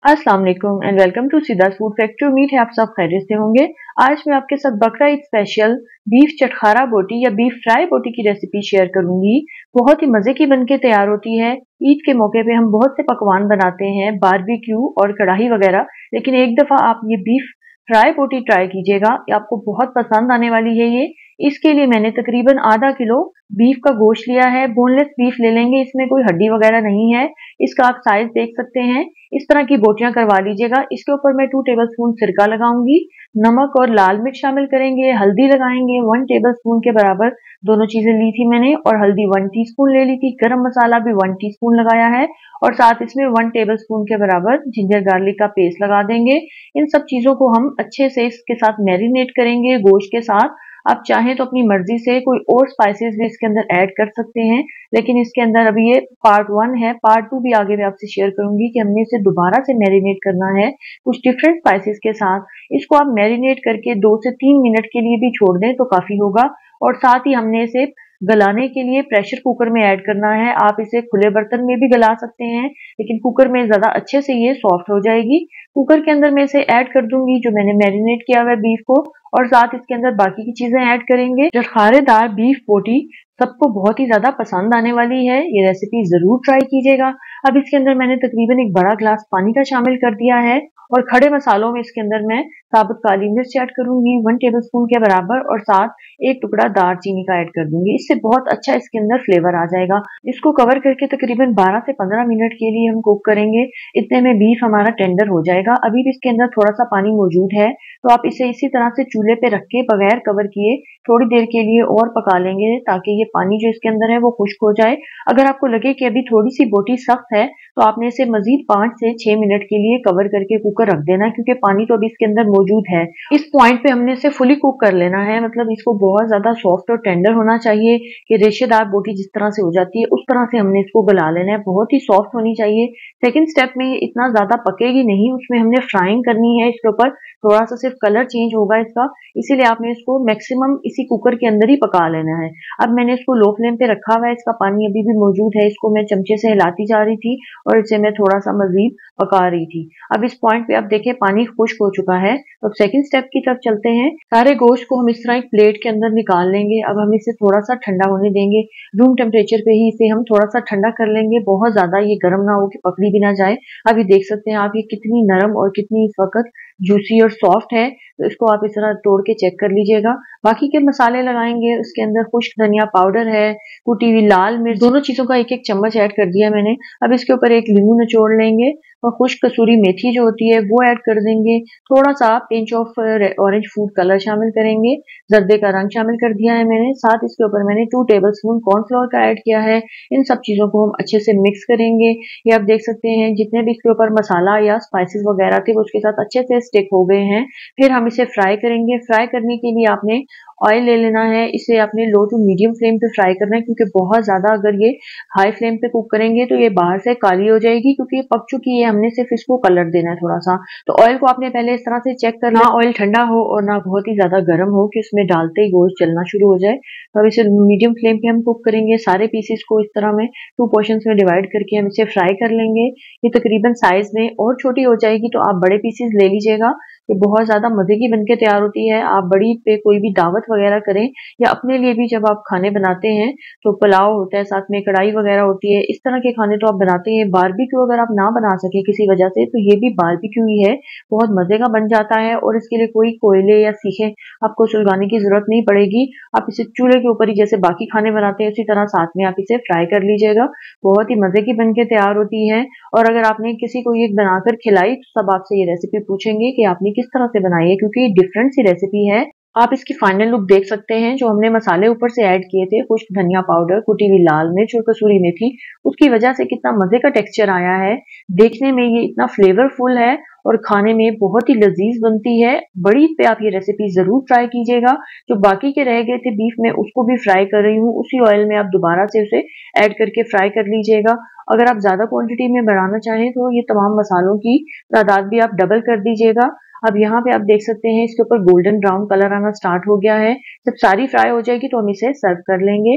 अस्सलाम वालेकुम and welcome to सीदास फूड फैक्ट्री। उम्मीद है आप सब खैरियत से होंगे। आज मैं आपके साथ बकरा ईद स्पेशल बीफ चटखारा बोटी या बीफ फ्राई बोटी की रेसिपी शेयर करूंगी। बहुत ही मजे की बनके तैयार होती है। ईद के मौके पे हम बहुत से पकवान बनाते हैं, बारबेक्यू और कढ़ाई वगैरह, लेकिन एक दफा आप ये बीफ फ्राई बोटी ट्राई कीजिएगा, आपको बहुत पसंद आने वाली है ये। इसके लिए मैंने तकरीबन आधा किलो बीफ का गोश्त लिया है। बोनलेस बीफ ले लेंगे, इसमें कोई हड्डी वगैरह नहीं है। इसका आप साइज देख सकते हैं। इस तरह की बोटियां करवा लीजिएगा। इसके ऊपर मैं 2 टेबलस्पून सिरका लगाऊंगी, नमक और लाल मिर्च शामिल करेंगे, हल्दी लगाएंगे 1 टेबलस्पून के बराबर। दोनों चीजें ली थी मैंने, और हल्दी 1 टीस्पून ले ली थी। गरम मसाला भी 1 टीस्पून लगाया है, और साथ इसमें 1 टेबलस्पून के बराबर जिंजर गार्लिक का पेस्ट लगा देंगे। इन सब चीजों को हम अच्छे से इसके साथ मैरिनेट करेंगे गोश्त के साथ। आप चाहें तो अपनी मर्जी से कोई और स्पाइसेस भी इसके अंदर ऐड कर सकते हैं, लेकिन इसके अंदर अभी ये पार्ट 1 है। पार्ट 2 भी आगे मैं आपसे शेयर करूंगी कि हमने इसे दोबारा से मैरिनेट करना है कुछ डिफरेंट स्पाइसेस के साथ। इसको आप मैरिनेट करके 2 से 3 मिनट के लिए भी छोड़ दें तो काफी होगा। और साथ ही हमने इसे गलाने के लिए प्रेशर कुकर में ऐड करना है। आप इसे खुले बर्तन में भी गला सकते हैं, लेकिन कुकर में ज्यादा अच्छे से ये सॉफ्ट हो जाएगी। कुकर के अंदर मैं इसे ऐड कर दूंगी जो मैंने मैरिनेट किया हुआ है बीफ को, और साथ इसके अंदर बाकी की चीजें ऐड करेंगे। चटखारेदार बीफ बोटी सबको बहुत ही ज्यादा पसंद आने वाली है। ये रेसिपी जरूर ट्राई कीजिएगा। अब इसके अंदर मैंने तकरीबन 1 बड़ा ग्लास पानी का शामिल कर दिया है, और खड़े मसालों में इसके अंदर मैं साबुत काली मिर्च ऐड करूंगी 1 टेबलस्पून के बराबर, और साथ 1 टुकड़ा दालचीनी का ऐड कर दूंगी। इससे बहुत अच्छा इसके अंदर फ्लेवर आ जाएगा। इसको कवर करके तकरीबन 12 से 15 मिनट के लिए हम कुक करेंगे। इतने में बीफ हमारा टेंडर हो जाएगा। अभी भी इसके अंदर थोड़ा सा पानी मौजूद है, तो आप इसे इसी तरह से चूल्हे पे रख के बगैर कवर किए थोड़ी देर के लिए और पका लेंगे, ताकि ये पानी जो इसके अंदर है वो खुश्क हो जाए। अगर आपको लगे कि अभी थोड़ी सी बोटी सख्त है, तो आपने इसे मजीद 5 से 6 मिनट के लिए कवर करके कुकर रख देना, क्योंकि पानी तो अभी इसके अंदर मौजूद है। इस पॉइंट पे हमने इसे फुली कुक कर लेना है, मतलब इसको बहुत ज्यादा सॉफ्ट और टेंडर होना चाहिए कि रेशेदार बोटी जिस तरह से हो जाती है उस तरह से हमने इसको गला लेना है। बहुत ही सॉफ्ट होनी चाहिए। सेकंड स्टेप में इतना ज्यादा पकेगी नहीं, उसमें हमने फ्राइंग करनी है। इसके ऊपर थोड़ा सा सिर्फ कलर चेंज होगा इसका, इसीलिए आपने इसको मैक्सिमम इसी कुकर के अंदर ही पका लेना है। अब मैंने इसको लो फ्लेम पे रखा हुआ है। इसका पानी अभी भी मौजूद है। इसको मैं चमचे से हिलाती जा रही थी और इसे मैं थोड़ा सा मजीद पका रही थी। अब इस पॉइंट पे आप देखें पानी खुश्क हो चुका है। तो अब सेकंड स्टेप की तरफ चलते हैं। सारे गोश्त को हम इस तरह एक प्लेट के अंदर निकाल लेंगे। अब हम इसे थोड़ा सा ठंडा होने देंगे। रूम टेम्परेचर पे ही इसे हम थोड़ा सा ठंडा कर लेंगे। बहुत ज्यादा ये गर्म ना हो कि पकड़ी भी ना जाए। अब ये देख सकते हैं आप ये कितनी नरम और कितनी इस वक्त जूसी और सॉफ्ट है। तो इसको आप इस तरह तोड़ के चेक कर लीजिएगा। बाकी के मसाले लगाएंगे। उसके अंदर खुश्क धनिया पाउडर है, कुटी हुई लाल मिर्च, दोनों चीजों का 1-1 चम्मच ऐड कर दिया मैंने। अब इसके ऊपर 1 नींबू निचोड़ लेंगे, और खुश्क कसूरी मेथी जो होती है वो ऐड कर देंगे। थोड़ा सा pinch of orange food colour शामिल करेंगे। जर्दे का रंग शामिल कर दिया है मैंने। साथ इसके ऊपर मैंने 2 टेबलस्पून कॉर्नफ्लोर का ऐड किया है। इन सब चीजों को हम अच्छे से मिक्स करेंगे। ये आप देख सकते हैं जितने भी इसके ऊपर मसाला या स्पाइसेस वगैरह थे वो उसके साथ अच्छे से स्टिक हो गए हैं। फिर हम इसे फ्राई करेंगे। फ्राई करने के लिए आपने ऑयल ले लेना है। इसे आपने लो टू मीडियम फ्लेम पे फ्राई करना है, क्योंकि बहुत ज्यादा अगर ये हाई फ्लेम पे कुक करेंगे तो ये बाहर से काली हो जाएगी, क्योंकि ये पक चुकी है। हमने सिर्फ इसको कलर देना है थोड़ा सा। तो ऑयल को आपने पहले इस तरह से चेक करना, ऑयल ठंडा हो और ना बहुत ही ज्यादा गर्म हो कि उसमें डालते ही गोश्त जलना शुरू हो जाए। तो अब इसे मीडियम फ्लेम पे हम कुक करेंगे। सारे पीसेस को इस तरह में 2 पोर्शंस में डिवाइड करके हम इसे फ्राई कर लेंगे। ये तकरीबन साइज में और छोटी हो जाएगी, तो आप बड़े पीसेस ले लीजिएगा। ये बहुत ज्यादा मजे की बनके तैयार होती है। आप बड़ी पे कोई भी दावत वगैरह करें, या अपने लिए भी जब आप खाने बनाते हैं, तो पुलाव होता है, साथ में कढ़ाई वगैरह होती है, इस तरह के खाने तो आप बनाते हैं। बारबेक्यू अगर आप ना बना सके किसी वजह से, तो ये भी बारबेक्यू ही है, बहुत मजे का बन जाता है। और इसके लिए कोई कोयले या सीखे आपको सुलगाने की जरूरत नहीं पड़ेगी। आप इसे चूल्हे के ऊपर ही जैसे बाकी खाने बनाते हैं उसी तरह साथ में आप इसे फ्राई कर लीजिएगा। बहुत ही मजे की बनके तैयार होती है। और अगर आपने किसी को ये बनाकर खिलाई तो सब आपसे ये रेसिपी पूछेंगे कि आपने किस तरह से बनाई है, क्योंकि ये डिफरेंट सी रेसिपी है। आप इसकी फाइनल लुक देख सकते हैं। जो हमने मसाले ऊपर से ऐड किए थे, खुश्क धनिया पाउडर, कुटी हुई लाल मिर्च और कसूरी मेथी, उसकी वजह से कितना मजे का टेक्सचर आया है। देखने में ये इतना फ्लेवरफुल है और खाने में बहुत ही लजीज बनती है। बड़ी पे आप ये रेसिपी जरूर ट्राई कीजिएगा। जो बाकी के रह गए थे बीफ में, उसको भी फ्राई कर रही हूँ। उसी ऑयल में आप दोबारा से उसे ऐड करके फ्राई कर लीजिएगा। अगर आप ज्यादा क्वांटिटी में बनाना चाहें तो ये तमाम मसालों की तादाद भी आप डबल कर दीजिएगा। अब यहाँ पे आप देख सकते हैं इसके ऊपर गोल्डन ब्राउन कलर आना स्टार्ट हो गया है। जब सारी फ्राई हो जाएगी तो हम इसे सर्व कर लेंगे।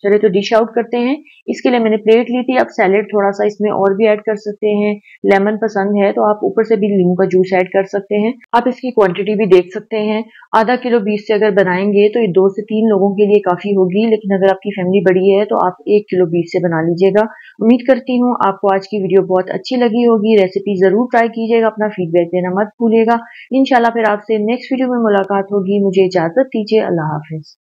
चलिए तो डिश आउट करते हैं। इसके लिए मैंने प्लेट ली थी। आप सैलेड थोड़ा सा इसमें और भी ऐड कर सकते हैं। लेमन पसंद है तो आप ऊपर से भी नींबू का जूस ऐड कर सकते हैं। आप इसकी क्वांटिटी भी देख सकते हैं। आधा किलो बीफ से अगर बनाएंगे तो ये 2 से 3 लोगों के लिए काफी होगी, लेकिन अगर आपकी फैमिली बड़ी है तो आप 1 किलो बीफ से बना लीजिएगा। उम्मीद करती हूँ आपको आज की वीडियो बहुत अच्छी लगी होगी। रेसिपी जरूर ट्राई कीजिएगा, अपना फीडबैक देना मत भूलिएगा। इंशाल्लाह फिर आपसे नेक्स्ट वीडियो में मुलाकात होगी। मुझे इजाजत दीजिए। अल्लाह हाफिज।